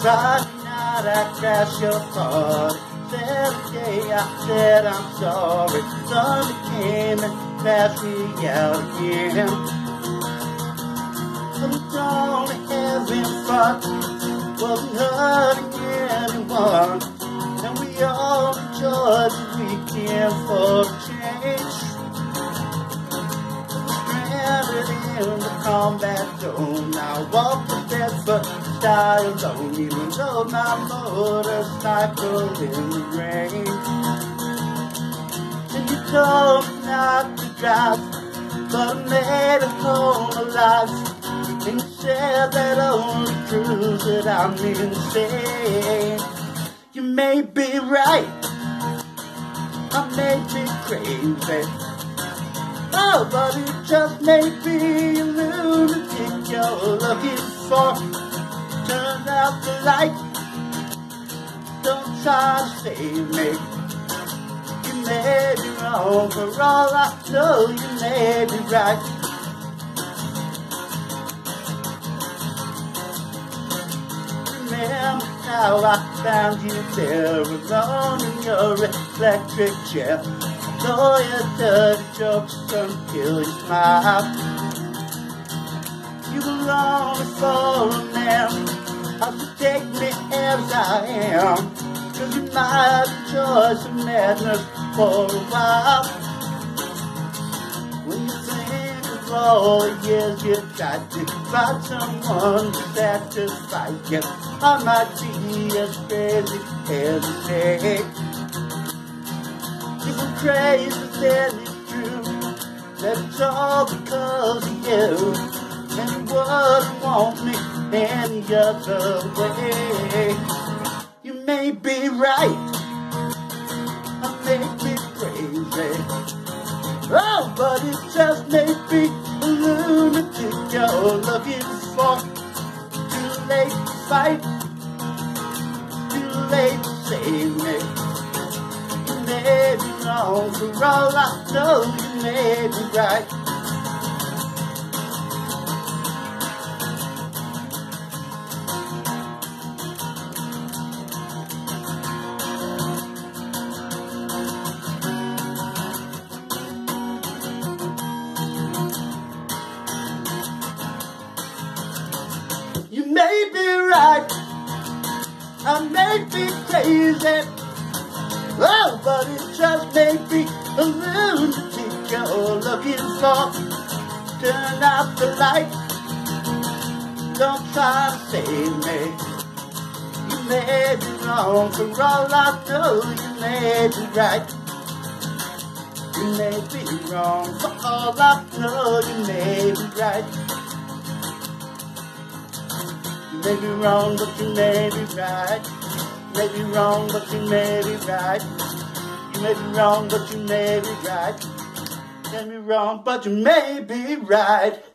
Friday night I crashed your party. Saturday I said I'm sorry. Sunday came and crashed me out again. I'm only having fun, wasn't hurting anyone, and we all enjoyed the weekend for a change. Stranded in the combat zone, I walk the barefoot style, don't even know my motorcycle in the rain. And you told me not to drive, but I made it home alive. And you said that only proves that I'm insane. You may be right, I may be crazy, oh, but it just may be a lunatic you're looking for. Turn out the light, don't try to save me. You may be wrong, for all I know you may be right. Remember how I found you there alone in your electric chair. Though your dirty jokes until you smile. You were lonely for a man, how to take me as I am, 'cause you might enjoy some madness for a while. When you think of all the years you tried to find someone to satisfy you, I might be as crazy as you say. If I'm crazy, then it's true that it's all because of you, and you wouldn't want me any other way. You may be right, I may be crazy, oh, but it just may be a lunatic you're looking for. Too late to fight, too late to save me. You may be wrong, for all I know you may be right. You may be right, I may be crazy, oh, but it just may be a lunatic you're looking for. Turn out the light, don't try to save me. You may be wrong, for all I know you may be right. You may be wrong, for all I know you may be right. You may be wrong, but you may be right. You may be wrong, but you may be right. You may be wrong, but you may be right. You may be wrong, but you may be right.